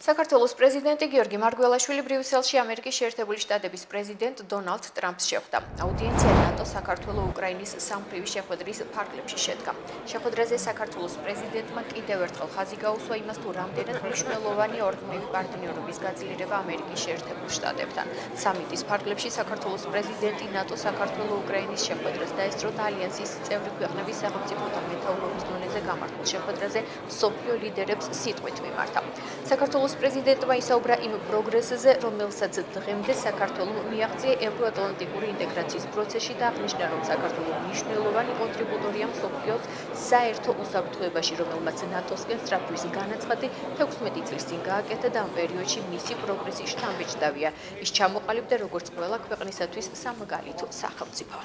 საქართველოს პრეზიდენტი გიორგი მარგველაშვილი ბრიუსელში ამერიკის შეერთებული შტატების პრეზიდენტ დონალდ ტრამპს შეხვდა. აუდიენცია ნატო-საქართველო-უკრაინის სამმხრივი შეხვედრის ფარგლებში შედგა. შეხვედრაზე საქართველოს პრეზიდენტმა კიდევ ერთხელ ხაზი გაუსვა იმას, თუ რამდენად მნიშვნელოვანია ორმხრივი პარტნიორობის გაძლიერება ამერიკის შეერთებულ შტატებთან. სამიტის ფარგლებში საქართველოს პრეზიდენტი ნატო-საქართველო-უკრაინის შეხვედრას დაესწრო და ალიანსის წევრი ქვეყნების სახელმწიფოთა მეთაურობის დონეზე გამართულ შეხვედრაზე მსოფლიო ლიდერებს სიტყვით მიმართა. საქართველოს პრეზიდენტმა ისაუბრა იმ პროგრესზე, რომელსაც დღემდე საქართველო მიაღწია ევროატლანტიკური ინტეგრაციის პროცესში და აღნიშნა, რომ საქართველო მნიშვნელოვანი კონტრიბუტორია მსოფლიოს საერთო უსაფრთხოებაში, რომელმაც ნატოსკენ სწრაფვის განაცხადი 16 წლის წინ გააკეთა და ამ პერიოდში მისი პროგრესი შთამბეჭდავია. ის ჩამოყალიბდა როგორც ყველა ქვეყნისათვის სამაგალითო სახელმწიფო.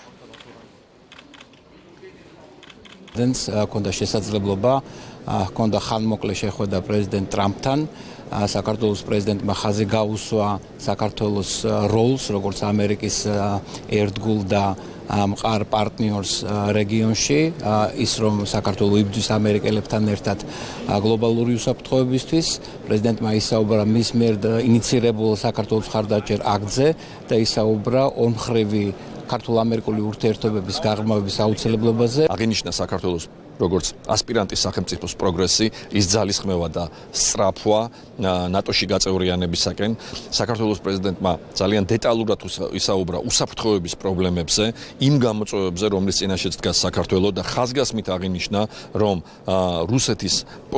Კონდა შესაძლებლობა ჰქონდა ხანმოკლე შეხვედრა პრეზიდენტ ტრამპთან. საქართველოს პრეზიდენტმა ხაზი გაუსვა საქართველოს როლს, როგორც ამერიკის ერთგულ და მყარ პარტნიორს რეგიონში, ის რომ საქართველო იბრძვის ამერიკელებთან ერთად გლობალური უსაფრთხოებისთვის. პრეზიდენტმა ისაუბრა მის მიერ ინიცირებულ საქართველოს მხარდაჭერ აქტზე და ისაუბრა ორმხრივი ქართულ-ამერიკული ურთიერთობების გაღრმავების აუცილებლობაზე. აღინიშნა საქართველოს როგორც ასპირანტის სახელმწიფოს პროგრესი, ის ძალისხმევა და სწრაფვა ნატოში გაწევრიანებისაკენ. საქართველოს პრეზიდენტმა ძალიან დეტალურად ისაუბრა უსაფრთხოების პრობლემებზე, იმ გამოწვევებზე, რომლის წინაშეც დგას საქართველო და ხაზგასმით აღინიშნა, რომ რუსეთის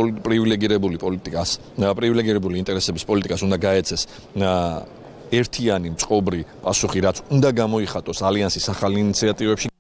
პრივილეგირებული ინტერესების პოლიტიკას უნდა გაეცეს ერთიანი მწყობრი პასუხი, რაც უნდა გამოიხატოს ალიანსის ახალ ინიციატივებში.